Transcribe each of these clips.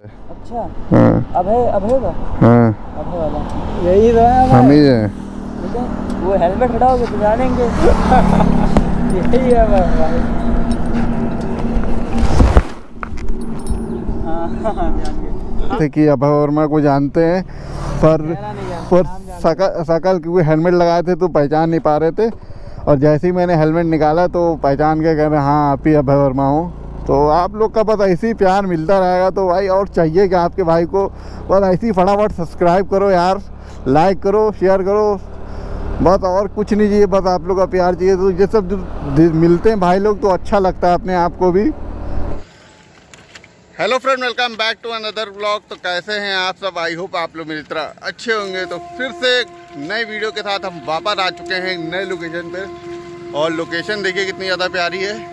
अच्छा हाँ अब है का हाँ अब वाला यही तो है हम ही है। वो हेलमेट हटाओगे तो जानेंगे यही है भाई। हाँ कि अभय वर्मा को जानते हैं पर शकल क्योंकि हेलमेट लगाए थे तो पहचान नहीं पा रहे थे, और जैसे ही मैंने हेलमेट निकाला तो पहचान के कह रहे हाँ आप ही अभय वर्मा हो। तो आप लोग का बस ऐसे ही प्यार मिलता रहेगा तो भाई और चाहिए कि आपके भाई को बस ऐसे ही फटाफट सब्सक्राइब करो यार, लाइक करो, शेयर करो, बस और कुछ नहीं चाहिए, बस आप लोग का प्यार चाहिए। तो ये सब जो मिलते हैं भाई लोग तो अच्छा लगता है अपने आप को भी। Hello friend, welcome back to another vlog. तो कैसे हैं आप सब? आई होप आप लोग मेरी तरह अच्छे होंगे। तो फिर से एक नई वीडियो के साथ हम वापस आ चुके हैं नए लोकेशन पे, और लोकेशन देखिए कितनी ज़्यादा प्यारी है।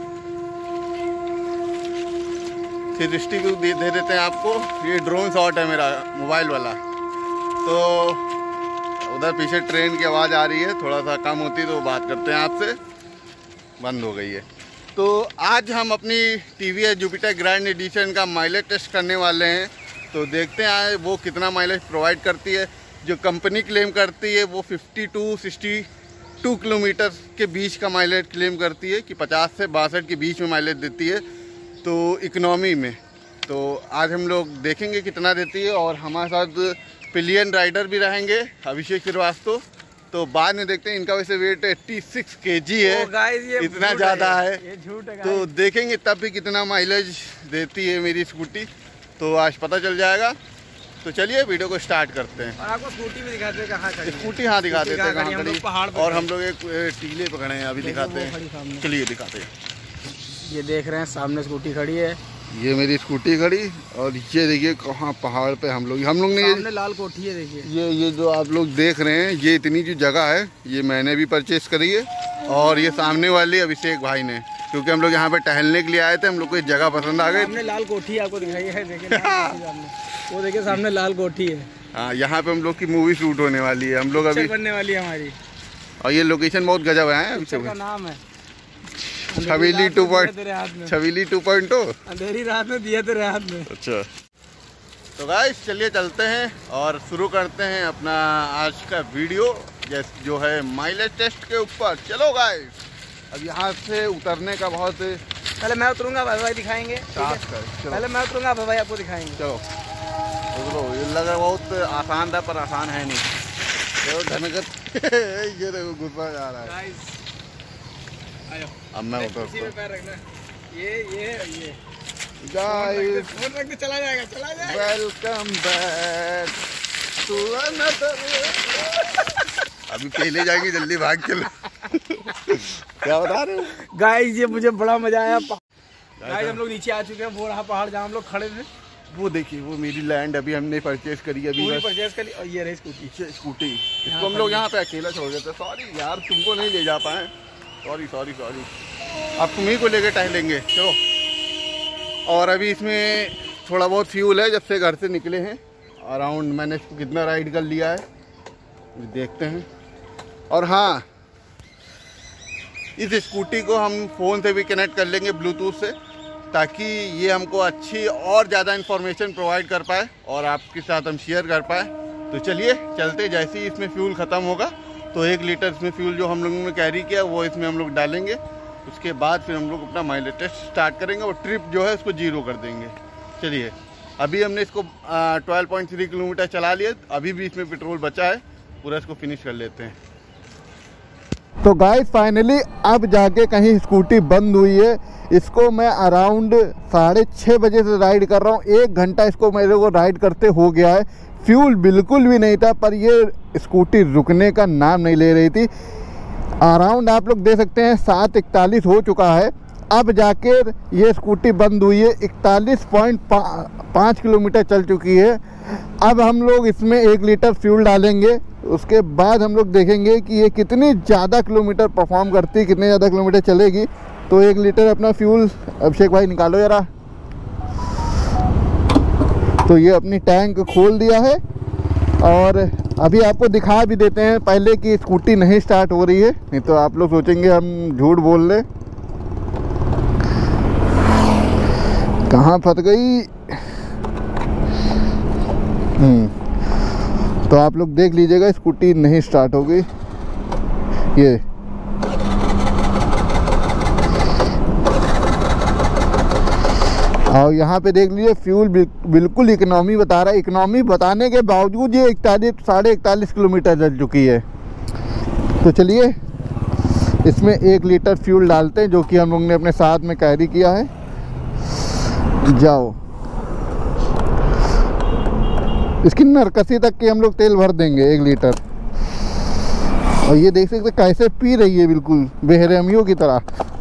360 व्यू दे देते हैं आपको। ये ड्रोन शॉट है मेरा मोबाइल वाला। तो उधर पीछे ट्रेन की आवाज़ आ रही है, थोड़ा सा कम होती तो बात करते हैं आपसे। बंद हो गई है। तो आज हम अपनी टीवीएस जुपिटर ग्रैंड एडिशन का माइलेज टेस्ट करने वाले हैं। तो देखते हैं वो कितना माइलेज प्रोवाइड करती है। जो कंपनी क्लेम करती है वो 52-62 किलोमीटर के बीच का माइलेज क्लेम करती है कि 50 से 62 के बीच में माइलेज देती है, तो इकोनॉमी में। तो आज हम लोग देखेंगे कितना देती है, और हमारे साथ पिलियन राइडर भी रहेंगे, अभिषेक श्रीवास्तव। तो बाद में देखते हैं। इनका वैसे वेट 86 kg है, इतना ज़्यादा है, ये झूठ है। तो देखेंगे तब भी कितना माइलेज देती है मेरी स्कूटी, तो आज पता चल जाएगा। तो चलिए वीडियो को स्टार्ट करते हैं। और आपको स्कूटी भी दिखाते हैं कहाँ खड़ी है। स्कूटी हाँ दिखा देते हैं कहाँ खड़ी, पहाड़ और हम लोग एक टीले पे खड़े हैं, अभी दिखाते हैं। चलिए दिखाते हैं। ये देख रहे हैं सामने स्कूटी खड़ी है, ये मेरी स्कूटी खड़ी, और ये देखिए कहाँ पहाड़ पे हम लोग ने सामने लाल कोठी है। देखिए ये जो आप लोग देख रहे हैं, ये इतनी जो जगह है ये मैंने भी परचेस करी है, और ये सामने वाली अभिषेक भाई ने, क्योंकि हम लोग यहाँ पे टहलने के लिए आए थे, हम लोग को ये जगह पसंद आ गई। सामने लाल कोठी आपको दिखाई है, देखिए वो देखिए सामने लाल कोठी है। हाँ, यहाँ पे हम लोग की मूवी शूट होने वाली है, हम लोग अभी बनने वाली है हमारी। और ये लोकेशन बहुत गजब है। पिक्चर का नाम है छबीली 2.0। अंधेरी रात में दिया तेरे हाथ में। अच्छा, तो गाइस चलिए चलते हैं और शुरू करते हैं अपना आज का वीडियो, जो है माइलेज टेस्ट के ऊपर। चलो गाइस, अब यहाँ से उतरने का बहुत पहले मैं उतरूंगा, भाई दिखाएंगे। पहले मैं उतरूंगा, भाई आपको दिखाएंगे। चलो ये लगा बहुत आसान था, पर आसान है नहीं। ये देखो गुस्सा आ रहा है। अब मैं उतरता हूँ। ये गाइस चला जाएगा। Welcome back to another. अभी पहले जाएंगे, जल्दी भाग चलो। क्या बता रहे हो गाइस? ये मुझे बड़ा मजा आया। गाइस हम लोग नीचे आ चुके हैं, वो रहा पहाड़ जहाँ हम लोग खड़े थे। वो देखिए, वो मेरी लैंड अभी हमने परचेज करी, अभी परचेज करी। और ये रही स्कूटी। इसको हम लोग यहाँ पे अकेला छोड़ देते। सॉरी यार, तुमको नहीं ले जा पाए, सॉरी। अब तुम्ही को लेके टहलेंगे, चलो। और अभी इसमें थोड़ा बहुत फ्यूल है, जब से घर से निकले हैं। अराउंड मैंने इसको कितना राइड कर लिया है देखते हैं। और हाँ, इस स्कूटी को हम फ़ोन से भी कनेक्ट कर लेंगे ब्लूटूथ से, ताकि ये हमको अच्छी और ज़्यादा इन्फॉर्मेशन प्रोवाइड कर पाए और आपके साथ हम शेयर कर पाए। तो चलिए चलते। जैसे ही इसमें फ्यूल ख़त्म होगा तो 1 लीटर इसमें फ्यूल जो हम लोगों ने कैरी किया वो इसमें हम लोग डालेंगे। उसके बाद फिर हम लोग अपना माइलेज टेस्ट स्टार्ट करेंगे, और ट्रिप जो है उसको 0 कर देंगे। चलिए, अभी हमने इसको 12.3 किलोमीटर चला लिया, अभी भी इसमें पेट्रोल बचा है, पूरा इसको फिनिश कर लेते हैं। तो गाइस फाइनली अब जाके कहीं स्कूटी बंद हुई है। इसको मैं अराउंड 6:30 बजे से राइड कर रहा हूँ। 1 घंटा इसको मेरे को राइड करते हो गया है। फ्यूल बिल्कुल भी नहीं था, पर ये स्कूटी रुकने का नाम नहीं ले रही थी। अराउंड आप लोग दे सकते हैं 7:41 हो चुका है। अब जाके ये स्कूटी बंद हुई है। 41.5 किलोमीटर चल चुकी है। अब हम लोग इसमें 1 लीटर फ्यूल डालेंगे। उसके बाद हम लोग देखेंगे कि ये कितनी ज़्यादा किलोमीटर परफॉर्म करती है, कितने ज़्यादा किलोमीटर चलेगी। तो 1 लीटर अपना फ्यूल अभिषेक भाई निकालो ज़रा। तो ये अपनी टैंक खोल दिया है, और अभी आपको दिखा भी देते हैं पहले कि स्कूटी नहीं स्टार्ट हो रही है, नहीं तो आप लोग सोचेंगे हम झूठ बोल रहे। कहाँ फंस गई? तो आप लोग देख लीजिएगा, स्कूटी नहीं स्टार्ट हो गई। ये और यहाँ पे देख लीजिए फ्यूल बिल्कुल इकोनॉमी बता रहा है। इकोनॉमी बताने के बावजूद ये 41 किलोमीटर चल चुकी है। तो चलिए इसमें 1 लीटर फ्यूल डालते हैं, जो कि हम लोग ने अपने साथ में कैरी किया है। जाओ, इसकी नरकसी तक के हम लोग तेल भर देंगे 1 लीटर। और ये देख सकते कैसे पी रही है, बिल्कुल बेरहमियों की तरह।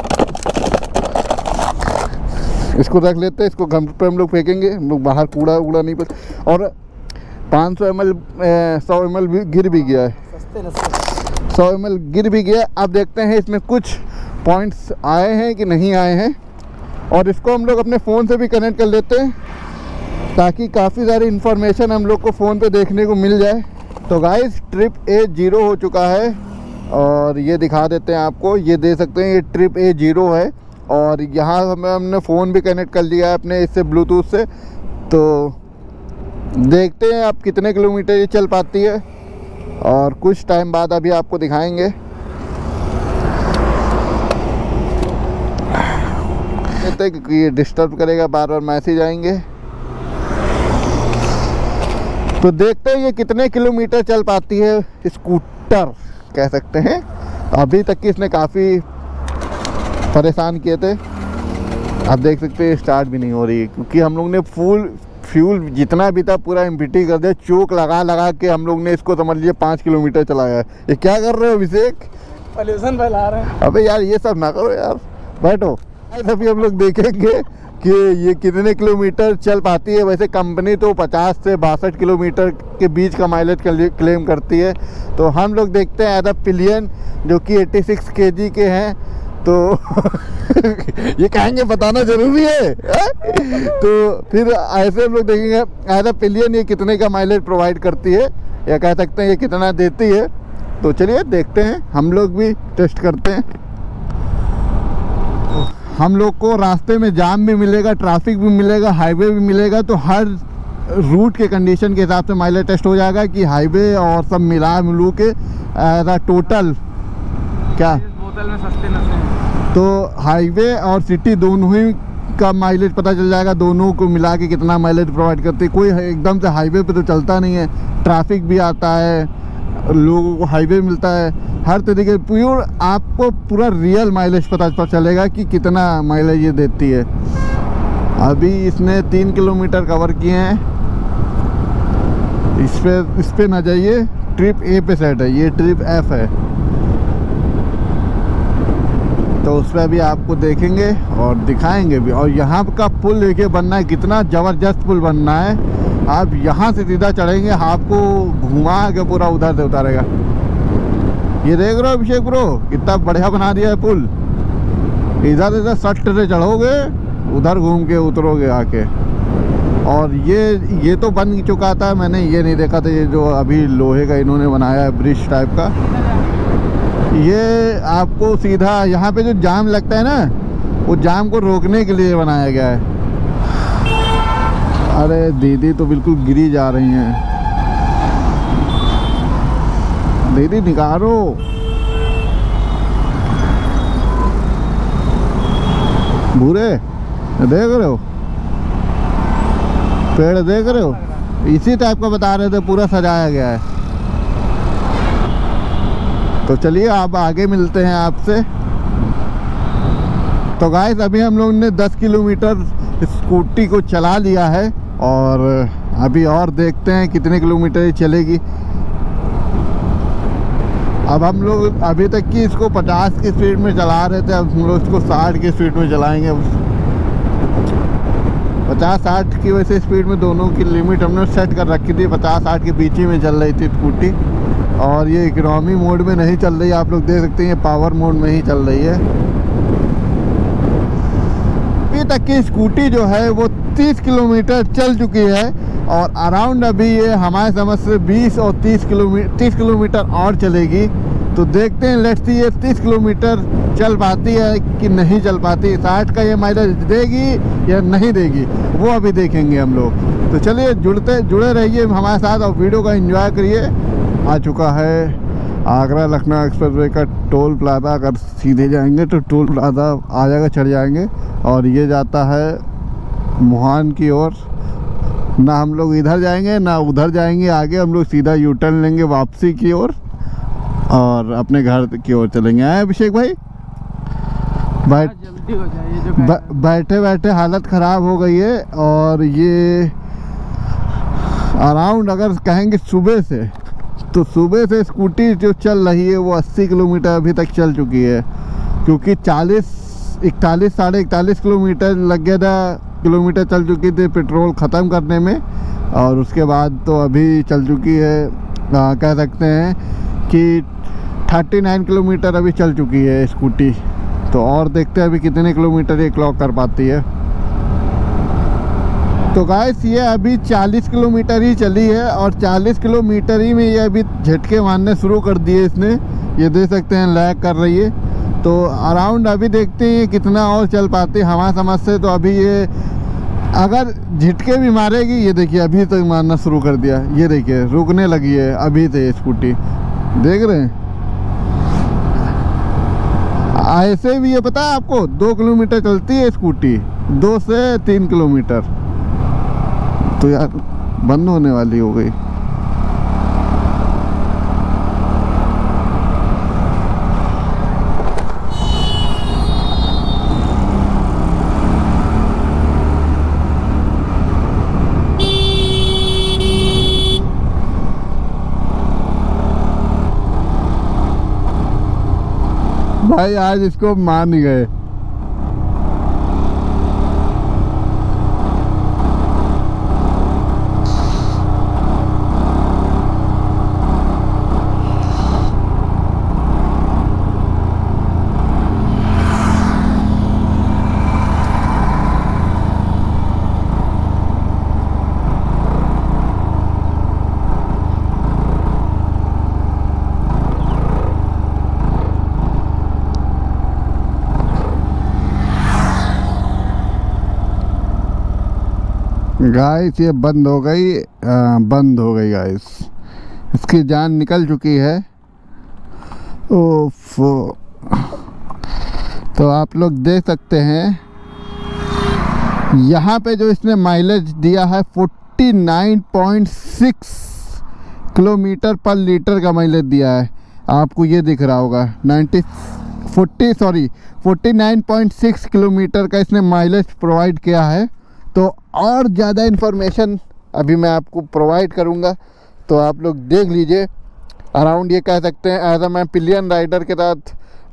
इसको रख लेते हैं, इसको घर पे हम लोग फेंकेंगे। हम लोग बाहर कूड़ा उड़ा नहीं पर। और 500 ml 100 ml भी गिर भी गया है, 100 ml गिर भी गया। अब देखते हैं इसमें कुछ पॉइंट्स आए हैं कि नहीं आए हैं। और इसको हम लोग अपने फ़ोन से भी कनेक्ट कर लेते हैं, ताकि काफ़ी सारी इन्फॉर्मेशन हम लोग को फ़ोन पे देखने को मिल जाए। तो गाइस ट्रिप A0 हो चुका है, और ये दिखा देते हैं आपको। ये दे सकते हैं, ये ट्रिप A0 है। और यहाँ हमने फ़ोन भी कनेक्ट कर लिया है अपने इससे, ब्लूटूथ से। तो देखते हैं आप कितने किलोमीटर ये चल पाती है, और कुछ टाइम बाद अभी आपको दिखाएंगे। कहते हैं कि ये डिस्टर्ब करेगा, बार बार मैसेज आएंगे। तो देखते हैं ये कितने किलोमीटर चल पाती है, स्कूटर कह सकते हैं। अभी तक की इसने काफ़ी परेशान किए थे। आप देख सकते हैं स्टार्ट भी नहीं हो रही, क्योंकि हम लोग ने फुल फ्यूल जितना भी था पूरा एम्प्टी कर दिया। चोक लगा लगा के हम लोग ने इसको समझ लीजिए 5 किलोमीटर चलाया है। ये क्या कर रहे हो अभिषेक? पॉल्यूशन फैला रहे हैं। अबे यार ये सब ना करो यार, बैठो। अभी हम लोग देखेंगे कि ये कितने किलोमीटर चल पाती है। वैसे कंपनी तो 50 से 62 किलोमीटर के बीच का माइलेज क्लेम करती है। तो हम लोग देखते हैं एज अ पिलियन, जो कि 86 kg के हैं। तो ये कहेंगे बताना जरूरी है, तो फिर ऐसे हम लोग देखेंगे एज अ पिलियन ये कितने का माइलेज प्रोवाइड करती है, या कह सकते हैं ये कितना देती है। तो चलिए देखते हैं, हम लोग भी टेस्ट करते हैं। हम लोग को रास्ते में जाम भी मिलेगा, ट्रैफिक भी मिलेगा, हाईवे भी मिलेगा। तो हर रूट के कंडीशन के हिसाब से माइलेज टेस्ट हो जाएगा कि हाईवे और सब मिला मिलू के टोटल क्या बोतल में सस्ते नशे हैं। तो हाईवे और सिटी दोनों ही का माइलेज पता चल जाएगा, दोनों को मिला के कितना माइलेज प्रोवाइड करती है। कोई एकदम से हाईवे पे तो चलता नहीं है, ट्रैफिक भी आता है, लोगों को हाईवे मिलता है। हर तरीके प्योर आपको पूरा रियल माइलेज पता चलेगा कि कितना माइलेज ये देती है। अभी इसने 3 किलोमीटर कवर किए हैं। इस पे ना जाइए, ट्रिप A पे सेट है, ये ट्रिप F है। तो उस पर भी आपको देखेंगे और दिखाएंगे भी। और यहाँ का पुल देखिए बनना है, कितना ज़बरदस्त पुल बनना है। आप यहाँ से सीधा चढ़ेंगे, आपको घुमा के पूरा उधर से उतारेगा। ये देख रहे हो अभिषेक ब्रो, कितना बढ़िया बना दिया है पुल। इधर सट से चढ़ोगे, उधर घूम के उतरोगे आके। और ये तो बन चुका था, मैंने ये नहीं देखा था। ये जो अभी लोहे का इन्होंने बनाया है ब्रिज टाइप का, ये आपको सीधा यहाँ पे जो जाम लगता है ना, वो जाम को रोकने के लिए बनाया गया है। अरे दीदी तो बिल्कुल गिरी जा रही हैं। दीदी निकालो। भूरे देख रहे हो, पेड़ देख रहे हो, इसी टाइप का बता रहे थे, पूरा सजाया गया है। तो चलिए अब आगे मिलते हैं आपसे। तो गाइस अभी हम लोग ने 10 किलोमीटर स्कूटी को चला लिया है, और अभी और देखते हैं कितने किलोमीटर ये चलेगी। अब हम लोग अभी तक की इसको 50 की स्पीड में चला रहे थे, अब हम लोग इसको 60 की स्पीड में चलाएंगे। 50-60 की वैसे स्पीड में दोनों की लिमिट हमने सेट कर रखी थी। 50-60 के बीच ही में चल रही थी स्कूटी, और ये इकोनॉमी मोड में नहीं चल रही है। आप लोग देख सकते हैं ये पावर मोड में ही चल रही है। अभी तक की स्कूटी जो है वो 30 किलोमीटर चल चुकी है, और अराउंड अभी ये हमारे समझ से 20 और 30 किलोमीटर और चलेगी। तो देखते हैं, लेट्स सी ये 30 किलोमीटर चल पाती है कि नहीं चल पाती, 60 का ये माइलेज देगी या नहीं देगी, वो अभी देखेंगे हम लोग। तो चलिए जुड़े रहिए हमारे साथ और वीडियो का एंजॉय करिए। आ चुका है आगरा लखनऊ एक्सप्रेसवे का टोल प्लाजा। अगर सीधे जाएंगे तो टोल प्लाजा आ जाएगा, चढ़ जाएंगे, और ये जाता है मुहान की ओर। ना हम लोग इधर जाएंगे ना उधर जाएंगे, आगे हम लोग सीधा यू टर्न लेंगे वापसी की ओर और अपने घर की ओर चलेंगे। आए अभिषेक भाई, जल्दी हो जाए। बैठे बैठे हालत ख़राब हो गई है। और ये अराउंड अगर कहेंगे सुबह से, तो सुबह से स्कूटी जो चल रही है वो 80 किलोमीटर अभी तक चल चुकी है, क्योंकि 41 साढ़े 41 किलोमीटर लग गया था, किलोमीटर चल चुकी थी पेट्रोल ख़त्म करने में। और उसके बाद तो अभी चल चुकी है, कह सकते हैं कि 39 किलोमीटर अभी चल चुकी है स्कूटी। तो और देखते हैं अभी कितने किलोमीटर ये क्लॉक कर पाती है। तो गाइस ये अभी 40 किलोमीटर ही चली है, और 40 किलोमीटर ही में ये अभी झटके मारने शुरू कर दिए इसने। ये देख सकते हैं लैग कर रही है। तो अराउंड अभी देखते हैं कितना और चल पाती है हमारे समझ से। तो अभी ये अगर झटके भी मारेगी, ये देखिए अभी तक मारना शुरू कर दिया, ये देखिए रुकने लगी है अभी से स्कूटी, देख रहे हैं। ऐसे भी ये पता है आपको 2 किलोमीटर चलती है स्कूटी, 2 से 3 किलोमीटर। तो यार बंद होने वाली हो गई। भाई आज इसको मान ही गए। गाइस ये बंद हो गई गाइस, इसकी जान निकल चुकी है। ओफ, तो आप लोग देख सकते हैं यहाँ पे जो इसने माइलेज दिया है 49.6 किलोमीटर पर लीटर का माइलेज दिया है। आपको ये दिख रहा होगा 49.6 किलोमीटर का इसने माइलेज प्रोवाइड किया है। तो और ज़्यादा इन्फॉर्मेशन अभी मैं आपको प्रोवाइड करूंगा, तो आप लोग देख लीजिए। अराउंड ये कह सकते हैं एज अ मैं पिलियन राइडर के साथ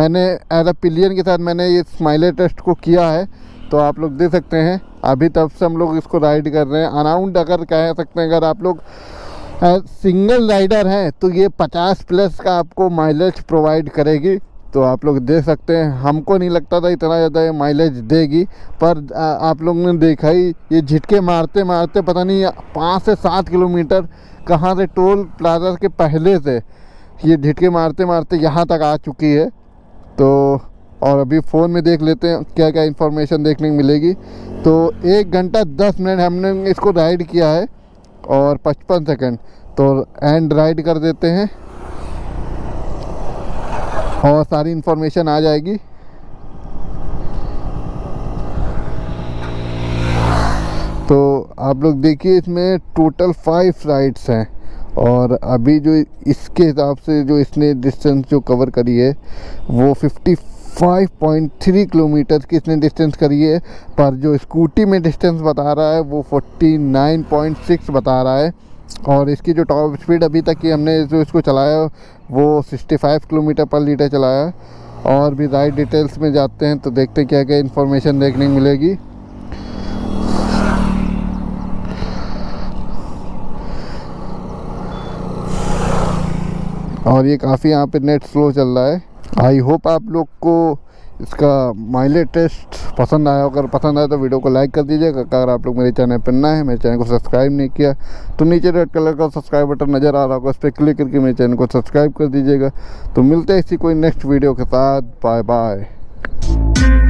मैंने ये माइलेज टेस्ट को किया है। तो आप लोग देख सकते हैं अभी तब से हम लोग इसको राइड कर रहे हैं। अराउंड अगर कह सकते हैं अगर आप लोग सिंगल राइडर हैं तो ये 50 प्लस का आपको माइलेज प्रोवाइड करेगी। तो आप लोग देख सकते हैं, हमको नहीं लगता था इतना ज़्यादा ये माइलेज देगी, पर आप लोग ने देखा ही ये झटके मारते मारते पता नहीं 5 से 7 किलोमीटर कहाँ से टोल प्लाजा के पहले से ये झटके मारते मारते यहाँ तक आ चुकी है। तो और अभी फ़ोन में देख लेते हैं क्या क्या इन्फॉर्मेशन देखने को मिलेगी। तो 1 घंटा 10 मिनट हमने इसको राइड किया है और 55 सेकंड। तो एंड राइड कर देते हैं और सारी इन्फॉर्मेशन आ जाएगी। तो आप लोग देखिए इसमें टोटल 5 राइड्स हैं, और अभी जो इसके हिसाब से जो इसने डिस्टेंस जो कवर करी है वो 55.3 किलोमीटर की इसने डिस्टेंस करी है। पर जो स्कूटी में डिस्टेंस बता रहा है वो 49.6 बता रहा है। और इसकी जो टॉप स्पीड अभी तक की हमने जो इसको चलाया वो 65 किलोमीटर पर लीटर चलाया। और भी राइड डिटेल्स में जाते हैं तो देखते हैं क्या क्या इन्फॉर्मेशन देखने को मिलेगी। और ये काफ़ी यहाँ पे नेट स्लो चल रहा है। आई होप आप लोग को इसका माइलेज टेस्ट पसंद आया। अगर पसंद आया तो वीडियो को लाइक कर दीजिएगा। अगर आप लोग मेरे चैनल पर नए हैं, मेरे चैनल को सब्सक्राइब नहीं किया तो नीचे रेड कलर का सब्सक्राइब बटन नज़र आ रहा होगा, उस पर क्लिक करके मेरे चैनल को सब्सक्राइब कर दीजिएगा। तो मिलते हैं इसी कोई नेक्स्ट वीडियो के साथ। Bye bye.